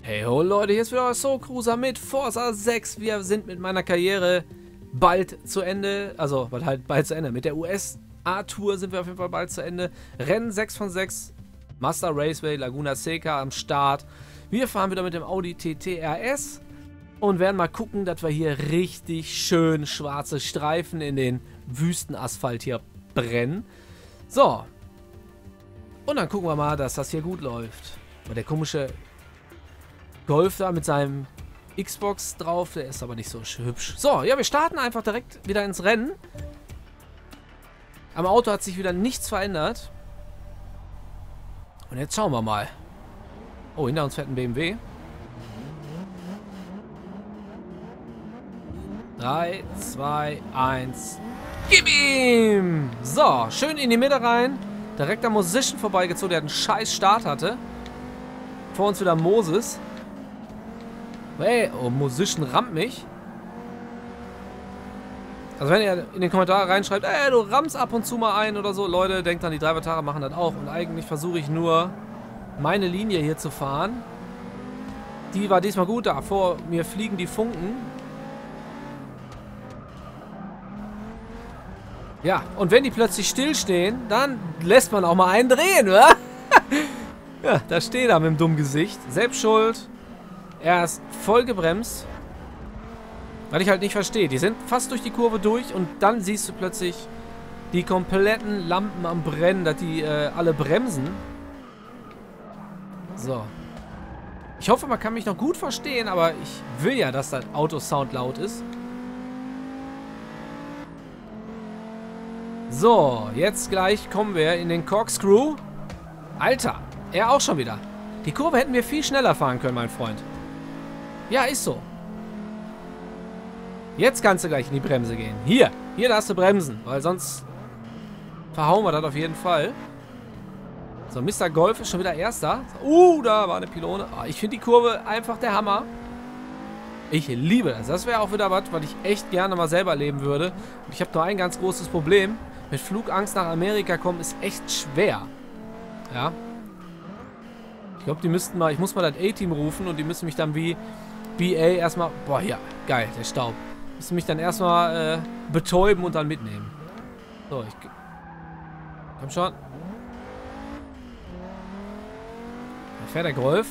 Hey ho Leute, hier ist wieder euer Soul Cruiser mit Forza 6. Wir sind mit meiner Karriere bald zu Ende, also halt bald zu Ende. Mit der USA-Tour sind wir auf jeden Fall bald zu Ende. Rennen 6 von 6, Master Raceway, Laguna Seca am Start. Wir fahren wieder mit dem Audi TT RS und werden mal gucken, dass wir hier richtig schön schwarze Streifen in den Wüstenasphalt hier brennen. So. Und dann gucken wir mal, dass das hier gut läuft. Und der komische Golf da mit seinem Xbox drauf, der ist aber nicht so hübsch. So, ja, wir starten einfach direkt wieder ins Rennen. Am Auto hat sich wieder nichts verändert. Und jetzt schauen wir mal. Oh, hinter uns fährt ein BMW. 3, 2, 1. Gib ihm! So, schön in die Mitte rein. Direkt am Musician vorbeigezogen, der einen scheiß Start hatte. Vor uns wieder Moses. Hey, oh, Musician rammt mich. Also wenn ihr in den Kommentaren reinschreibt, ey, du rammst ab und zu mal ein oder so, Leute, denkt dran, die Driver-Tare machen das auch. Und eigentlich versuche ich nur, meine Linie hier zu fahren. Die war diesmal gut, da vor mir fliegen die Funken. Ja, und wenn die plötzlich stillstehen, dann lässt man auch mal einen drehen, oder? Ja, da steht er mit dem dummen Gesicht. Selbst schuld. Er ist voll gebremst. Weil ich halt nicht verstehe. Die sind fast durch die Kurve durch und dann siehst du plötzlich die kompletten Lampen am Brennen, dass die alle bremsen. So. Ich hoffe, man kann mich noch gut verstehen, aber ich will ja, dass das Autosound laut ist. So, jetzt gleich kommen wir in den Corkscrew. Alter, er auch schon wieder. Die Kurve hätten wir viel schneller fahren können, mein Freund. Ja, ist so. Jetzt kannst du gleich in die Bremse gehen. Hier darfst du bremsen, weil sonst verhauen wir das auf jeden Fall. So, Mr. Golf ist schon wieder Erster. Da war eine Pylone. Oh, ich finde die Kurve einfach der Hammer. Ich liebe das. Das wäre auch wieder was ich echt gerne mal selber erleben würde. Und ich habe nur ein ganz großes Problem. Mit Flugangst nach Amerika kommen ist echt schwer. Ja. Ich glaube, die müssten mal, ich muss mal das A-Team rufen und die müssen mich dann wie BA erstmal, boah, ja, geil, der Staub. Müssen mich dann erstmal betäuben und dann mitnehmen. So, komm schon. Da fährt der Golf.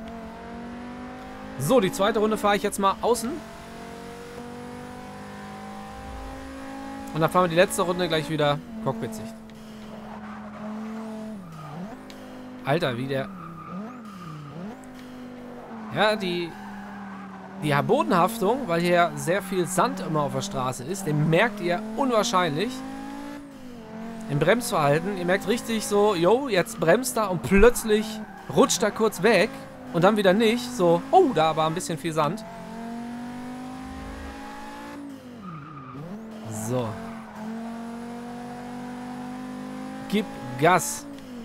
So, die zweite Runde fahre ich jetzt mal außen. Und dann fahren wir die letzte Runde gleich wieder Cockpit-Sicht. Alter, wie der... Ja, die Bodenhaftung, weil hier sehr viel Sand immer auf der Straße ist, den merkt ihr unwahrscheinlich. Im Bremsverhalten, ihr merkt richtig so, yo, jetzt bremst er und plötzlich rutscht er kurz weg und dann wieder nicht. So, oh, da war ein bisschen viel Sand. So. Gib Gas.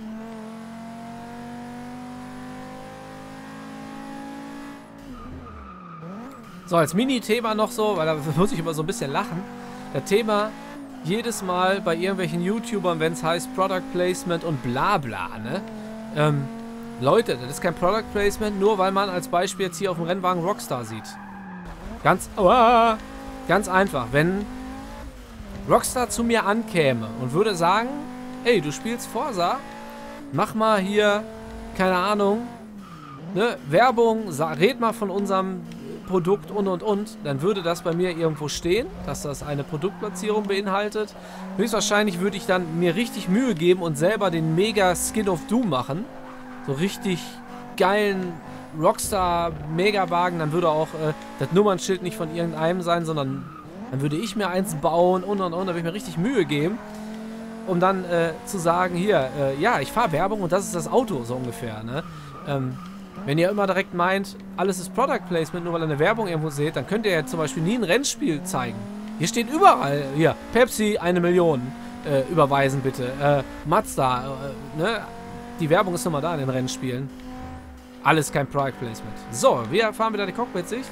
So, als Mini-Thema noch so, weil da muss ich immer so ein bisschen lachen. Das Thema jedes Mal bei irgendwelchen YouTubern, wenn es heißt Product Placement und bla bla, ne? Leute, das ist kein Product Placement, nur weil man als Beispiel jetzt hier auf dem Rennwagen Rockstar sieht. Ganz einfach, wenn Rockstar zu mir ankäme und würde sagen, ey, du spielst Forza, mach mal hier, keine Ahnung, ne, Werbung, red mal von unserem Produkt und, dann würde das bei mir irgendwo stehen, dass das eine Produktplatzierung beinhaltet. Höchstwahrscheinlich würde ich dann mir richtig Mühe geben und selber den Mega Skin of Doom machen. So richtig geilen Rockstar-Megawagen, dann würde auch das Nummernschild nicht von irgendeinem sein, sondern dann würde ich mir eins bauen und, da würde ich mir richtig Mühe geben, um dann zu sagen, hier, ja, ich fahre Werbung und das ist das Auto, so ungefähr, ne? Wenn ihr immer direkt meint, alles ist Product Placement, nur weil ihr eine Werbung irgendwo seht, dann könnt ihr ja zum Beispiel nie ein Rennspiel zeigen. Hier steht überall, hier, Pepsi, 1 Million, überweisen bitte, Mazda, ne? Die Werbung ist immer da in den Rennspielen. Alles kein Product Placement. So, wir fahren wieder die Cockpit-Sicht.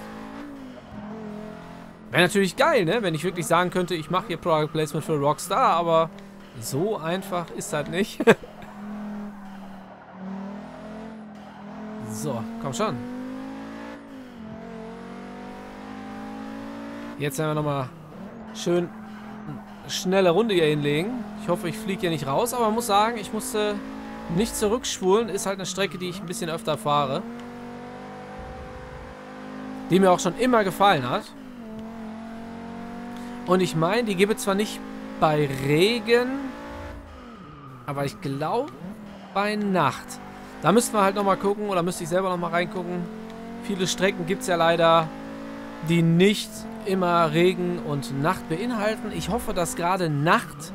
Wäre natürlich geil, ne? Wenn ich wirklich sagen könnte, ich mache hier Product Placement für Rockstar, aber so einfach ist das nicht. So, komm schon. Jetzt werden wir nochmal schön eine schnelle Runde hier hinlegen. Ich hoffe, ich fliege hier nicht raus, aber man muss sagen, ich musste nicht zurückspulen. Ist halt eine Strecke, die ich ein bisschen öfter fahre. Die mir auch schon immer gefallen hat. Und ich meine, die gibt es zwar nicht bei Regen, aber ich glaube bei Nacht. Da müssten wir halt nochmal gucken, oder müsste ich selber nochmal reingucken. Viele Strecken gibt es ja leider, die nicht immer Regen und Nacht beinhalten. Ich hoffe, dass gerade Nacht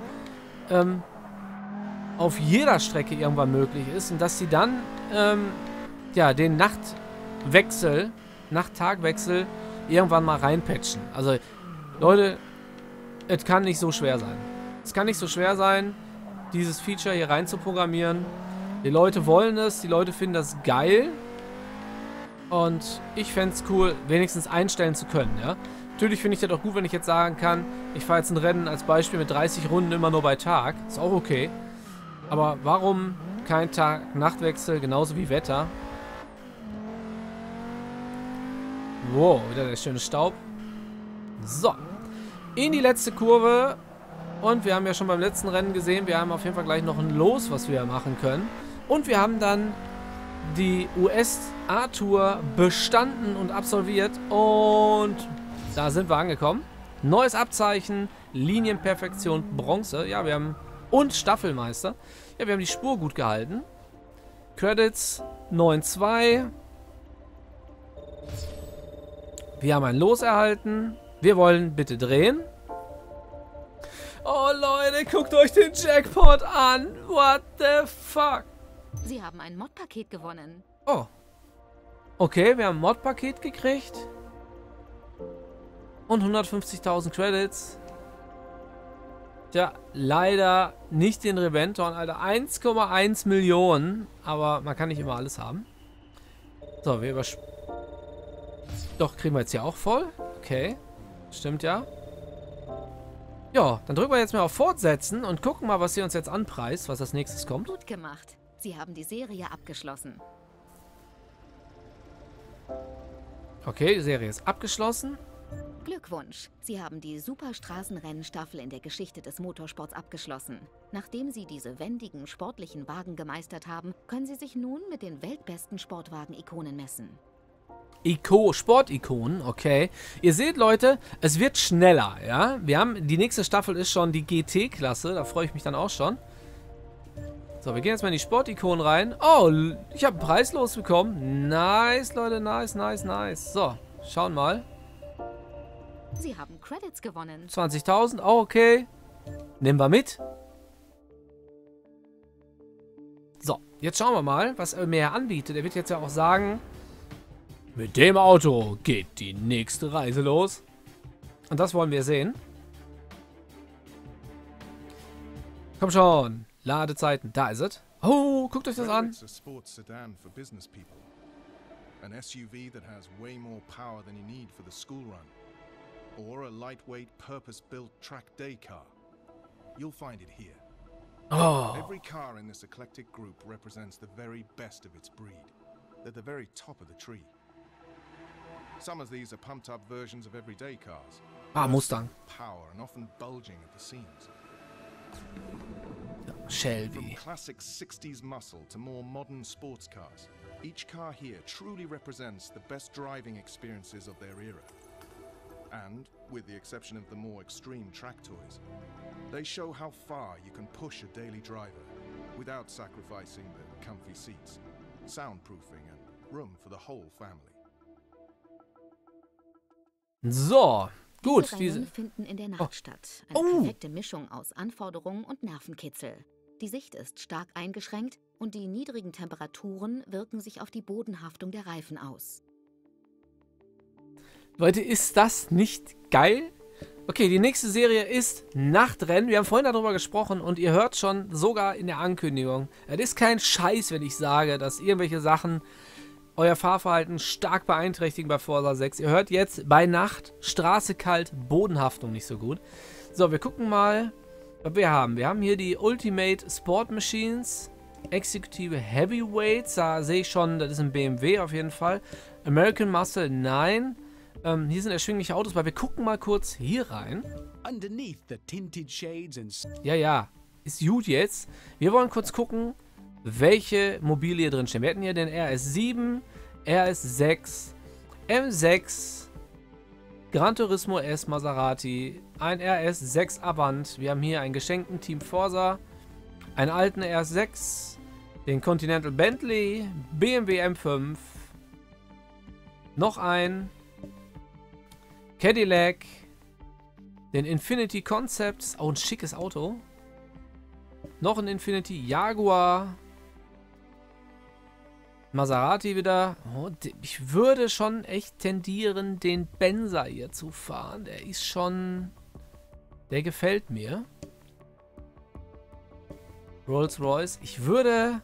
auf jeder Strecke irgendwann möglich ist und dass sie dann ja, den Nacht-Tag-Wechsel irgendwann mal reinpatchen. Also, Leute, es kann nicht so schwer sein. Es kann nicht so schwer sein, dieses Feature hier rein zu programmieren. Die Leute wollen es, die Leute finden das geil. Und ich fände es cool, wenigstens einstellen zu können, ja. Natürlich finde ich das auch gut, wenn ich jetzt sagen kann, ich fahre jetzt ein Rennen als Beispiel mit 30 Runden immer nur bei Tag. Ist auch okay. Aber warum kein Tag-Nacht-Wechsel, genauso wie Wetter? Wow, wieder der schöne Staub. So. In die letzte Kurve. Und wir haben ja schon beim letzten Rennen gesehen, wir haben auf jeden Fall gleich noch ein Los, was wir machen können. Und wir haben dann die US-A-Tour bestanden und absolviert. Und da sind wir angekommen. Neues Abzeichen, Linienperfektion, Bronze. Ja, wir haben... Und Staffelmeister. Ja, wir haben die Spur gut gehalten. Credits 9,2. Wir haben ein Los erhalten. Wir wollen bitte drehen. Oh Leute, guckt euch den Jackpot an. What the fuck? Sie haben ein Mod-Paket gewonnen. Oh. Okay, wir haben ein Mod-Paket gekriegt. Und 150.000 Credits. Tja, leider nicht den Reventon, Alter. 1,1 Millionen. Aber man kann nicht immer alles haben. So, wir überspringen. Doch, kriegen wir jetzt hier auch voll. Okay. Stimmt ja. Ja, dann drücken wir jetzt mal auf Fortsetzen und gucken mal, was sie uns jetzt anpreist, was als nächstes kommt. Gut gemacht. Sie haben die Serie abgeschlossen. Okay, die Serie ist abgeschlossen. Glückwunsch. Sie haben die Superstraßenrennenstaffel in der Geschichte des Motorsports abgeschlossen. Nachdem Sie diese wendigen, sportlichen Wagen gemeistert haben, können Sie sich nun mit den weltbesten Sportwagen-Ikonen messen. Sportikonen, okay. Ihr seht, Leute, es wird schneller, ja. Die nächste Staffel ist schon die GT-Klasse, da freue ich mich dann auch schon. So, wir gehen jetzt mal in die Sportikonen rein. Oh, ich habe einen Preis losbekommen. Nice, Leute, nice, nice, nice. So, schauen mal. Sie haben Credits gewonnen. 20.000, oh, okay. Nehmen wir mit. So, jetzt schauen wir mal, was er mir anbietet. Er wird jetzt ja auch sagen... Mit dem Auto geht die nächste Reise los. Und das wollen wir sehen. Komm schon. Ladezeiten. Da ist es. Oh, guckt euch das an. An SUV that has way more power than you need for the school run. Or a lightweight, purpose-built track day car. You'll find it here. Oh. Every car in this eclectic group represents the very best of its breed. They're the very top of the tree. Some of these are pumped-up versions of everyday cars. Mustang. Power and often bulging at the seams. Shelby. From classic 60s muscle to more modern sports cars, each car here truly represents the best driving experiences of their era. And, with the exception of the more extreme track toys, they show how far you can push a daily driver without sacrificing the comfy seats, soundproofing and room for the whole family. So, gut. Diese Rennen finden in der Nacht statt. Eine perfekte Mischung aus Anforderungen und Nervenkitzel. Die Sicht ist stark eingeschränkt und die niedrigen Temperaturen wirken sich auf die Bodenhaftung der Reifen aus. Leute, ist das nicht geil? Okay, die nächste Serie ist Nachtrennen. Wir haben vorhin darüber gesprochen und ihr hört schon sogar in der Ankündigung. Es ist kein Scheiß, wenn ich sage, dass irgendwelche Sachen euer Fahrverhalten stark beeinträchtigen bei Forza 6. Ihr hört jetzt bei Nacht, Straße kalt, Bodenhaftung nicht so gut. So, wir gucken mal, was wir haben. Wir haben hier die Ultimate Sport Machines, Executive Heavyweights, da sehe ich schon, das ist ein BMW auf jeden Fall. American Muscle 9, Hier sind erschwingliche Autos, weil wir gucken mal kurz hier rein. Underneath the tinted shades and Ja, ist gut jetzt. Wir wollen kurz gucken, welche Mobile hier drin stehen. Wir hätten hier den RS7, RS6, M6, Gran Turismo S Maserati, ein RS6 Avant. Wir haben hier einen geschenkten Team Forza, einen alten RS6, den Continental Bentley, BMW M5, noch ein Cadillac, den Infiniti Concepts, auch ein schickes Auto. Noch ein Infiniti Jaguar. Maserati wieder. Oh, ich würde schon echt tendieren, den Benzer hier zu fahren. Der ist schon... Der gefällt mir. Rolls-Royce. Ich würde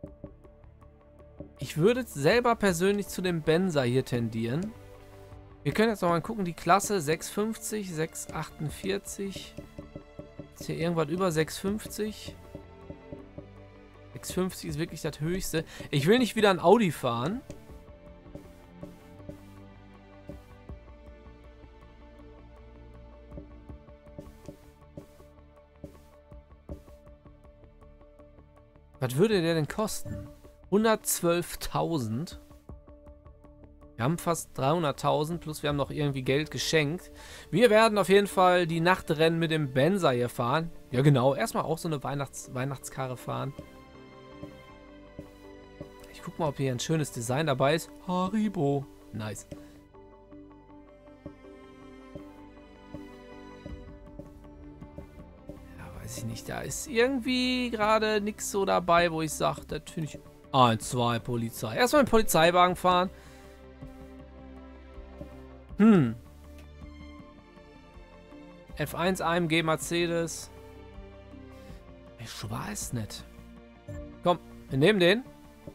selber persönlich zu dem Benzer hier tendieren. Wir können jetzt noch mal gucken, die Klasse 650, 648. Ist hier irgendwas über 650? 650 ist wirklich das Höchste. Ich will nicht wieder ein Audi fahren. Was würde der denn kosten? 112.000. Wir haben fast 300.000 plus wir haben noch irgendwie Geld geschenkt. Wir werden auf jeden Fall die Nachtrennen mit dem Benzer hier fahren. Ja genau, erstmal auch so eine Weihnachtskarre fahren. Ich guck mal, ob hier ein schönes Design dabei ist. Haribo. Nice. Ja, weiß ich nicht. Da ist irgendwie gerade nichts so dabei, wo ich sage, das finde ich... 1, 2, Polizei. Erstmal einen Polizeiwagen fahren. F1 AMG Mercedes. Ich weiß nicht. Komm, wir nehmen den.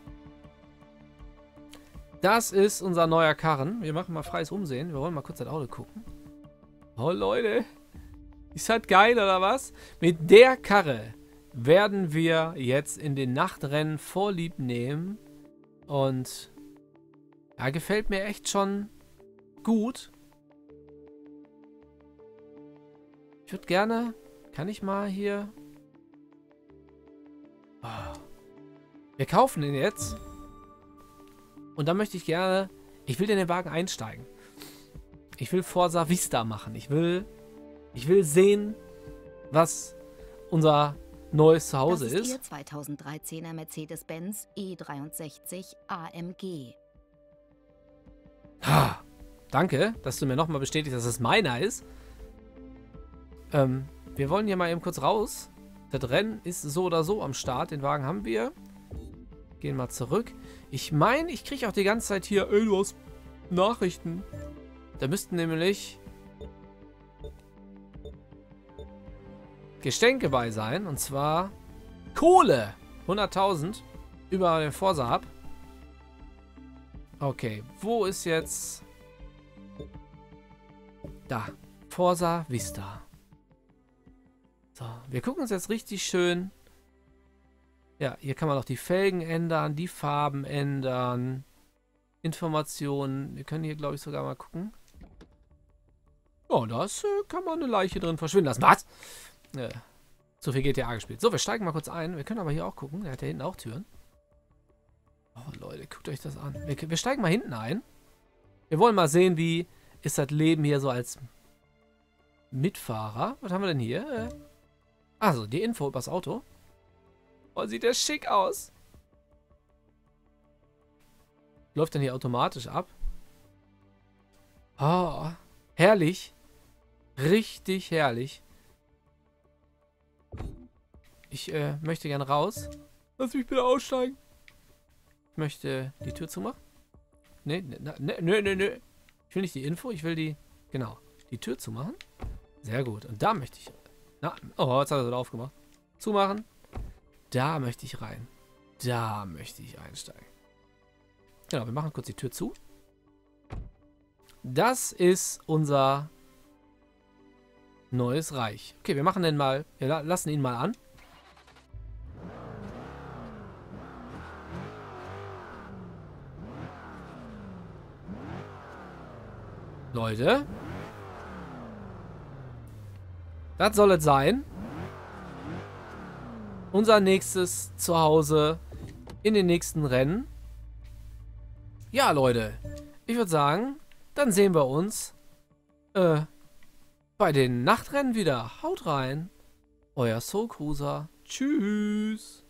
Das ist unser neuer Karren. Wir machen mal freies Umsehen. Wir wollen mal kurz das Auto gucken. Oh, Leute. Ist das geil, oder was? Mit der Karre werden wir jetzt in den Nachtrennen Vorlieb nehmen. Und ja, gefällt mir echt schon gut. Ich würde gerne... Kann ich mal hier... Oh. Wir kaufen den jetzt. Und dann möchte ich gerne... Ich will in den Wagen einsteigen. Ich will Forza Vista machen. Ich will sehen, was unser neues Zuhause ist. Das ist Ihr 2013er Mercedes-Benz E63 AMG. Danke, dass du mir nochmal bestätigst, dass es meiner ist. Wir wollen hier mal eben kurz raus. Das Rennen ist so oder so am Start. Den Wagen haben wir. Gehen mal zurück. Ich meine, ich kriege auch die ganze Zeit hier, ey, du hast Nachrichten. Da müssten nämlich Geschenke bei sein. Und zwar Kohle. 100.000 über den Forza Hub. Okay, wo ist jetzt... Da. Forza Vista. So, wir gucken uns jetzt richtig schön... Ja, hier kann man auch die Felgen ändern, die Farben ändern, Informationen. Wir können hier, glaube ich, sogar mal gucken. Oh, das kann man eine Leiche drin verschwinden lassen. Was? Zu viel GTA gespielt. So, wir steigen mal kurz ein. Wir können aber hier auch gucken. Der hat ja hinten auch Türen. Oh, Leute, guckt euch das an. Wir steigen mal hinten ein. Wir wollen mal sehen, wie ist das Leben hier so als Mitfahrer. Was haben wir denn hier? Also, die Info über das Auto. Oh, sieht der schick aus. Läuft dann hier automatisch ab. Oh, herrlich. Richtig herrlich. Ich möchte gerne raus. Lass mich bitte aussteigen. Ich möchte die Tür zumachen. Nee. Ich will nicht die Info, ich will die... Genau. Die Tür zumachen. Sehr gut. Und da möchte ich... Oh, jetzt hat er sie aufgemacht. Zumachen. Da möchte ich rein. Da möchte ich einsteigen. Genau, wir machen kurz die Tür zu. Das ist unser neues Reich. Okay, wir machen den mal... Wir lassen ihn mal an. Leute. Das soll es sein. Unser nächstes Zuhause in den nächsten Rennen. Ja, Leute. Ich würde sagen, dann sehen wir uns bei den Nachtrennen wieder. Haut rein. Euer Soul Cruiser. Tschüss.